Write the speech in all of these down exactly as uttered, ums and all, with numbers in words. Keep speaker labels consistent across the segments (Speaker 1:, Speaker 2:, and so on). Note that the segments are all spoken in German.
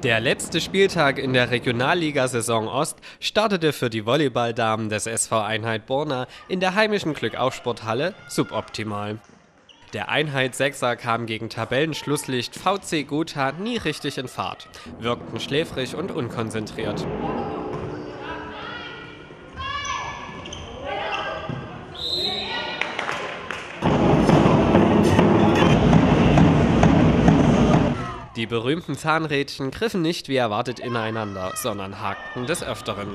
Speaker 1: Der letzte Spieltag in der Regionalliga-Saison Ost startete für die Volleyballdamen des S V Einheit Borna in der heimischen Glückaufsporthalle suboptimal. Der Einheit Sechser kam gegen Tabellenschlusslicht V C Gotha nie richtig in Fahrt, wirkten schläfrig und unkonzentriert. Die berühmten Zahnrädchen griffen nicht wie erwartet ineinander, sondern hakten des Öfteren.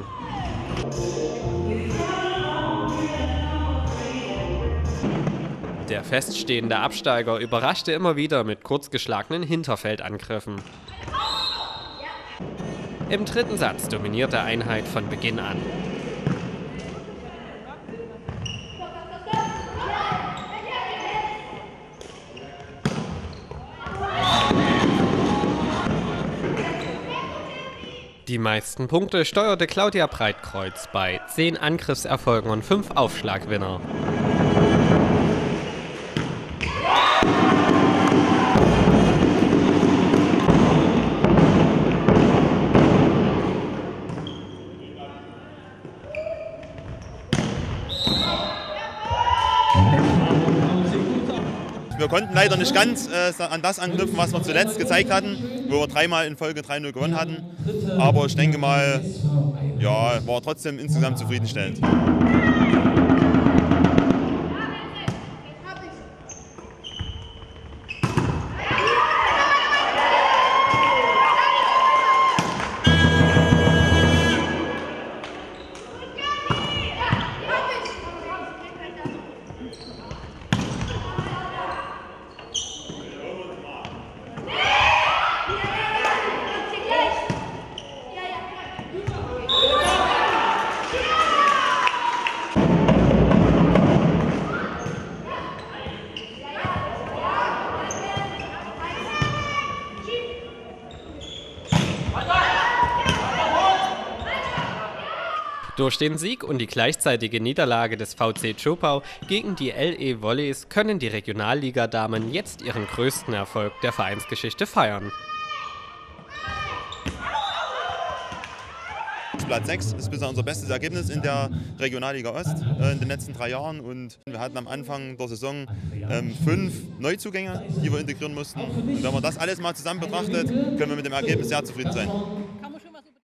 Speaker 1: Der feststehende Absteiger überraschte immer wieder mit kurzgeschlagenen Hinterfeldangriffen. Im dritten Satz dominierte Einheit von Beginn an. Die meisten Punkte steuerte Claudia Breitkreuz bei zehn Angriffserfolgen und fünf Aufschlagwinner.
Speaker 2: Wir konnten leider nicht ganz äh, an das anknüpfen, was wir zuletzt gezeigt hatten, wo wir dreimal in Folge drei null gewonnen hatten. Aber ich denke mal, ja, war trotzdem insgesamt zufriedenstellend.
Speaker 1: Durch den Sieg und die gleichzeitige Niederlage des V C Zschopau gegen die L E Volleys können die Regionalliga-Damen jetzt ihren größten Erfolg der Vereinsgeschichte feiern.
Speaker 2: Platz sechs ist bisher unser bestes Ergebnis in der Regionalliga Ost äh, in den letzten drei Jahren. Und wir hatten am Anfang der Saison ähm, fünf Neuzugänge, die wir integrieren mussten. Und wenn man das alles mal zusammen betrachtet, können wir mit dem Ergebnis sehr zufrieden sein.